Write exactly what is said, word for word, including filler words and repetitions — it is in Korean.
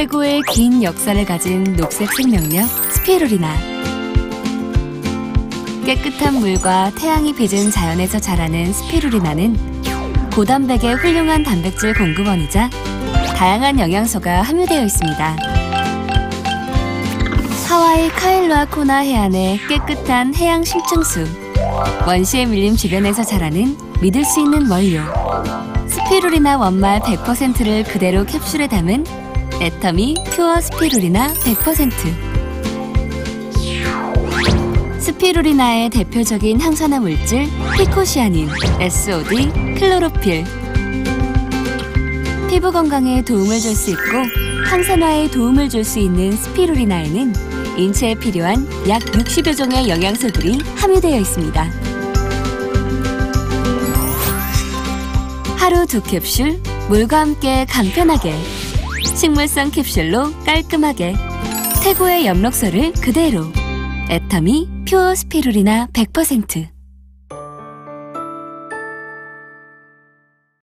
최고의 긴 역사를 가진 녹색 생명력 스피루리나. 깨끗한 물과 태양이 빚은 자연에서 자라는 스피루리나는 고단백의 훌륭한 단백질 공급원이자 다양한 영양소가 함유되어 있습니다. 하와이 카일로아 코나 해안의 깨끗한 해양 실증수, 원시의 밀림 주변에서 자라는 믿을 수 있는 원료, 스피루리나 원말 백 퍼센트를 그대로 캡슐에 담은 애터미 퓨어 스피루리나 백 퍼센트. 스피루리나의 대표적인 항산화 물질 피코시아닌, 에스오디, 클로로필. 피부 건강에 도움을 줄 수 있고 항산화에 도움을 줄 수 있는 스피루리나에는 인체에 필요한 약 육십여 종의 영양소들이 함유되어 있습니다. 하루 두 캡슐, 물과 함께 간편하게, 식물성 캡슐로 깔끔하게, 최고의 엽록소를 그대로. 애터미 퓨어 스피루리나 백 퍼센트.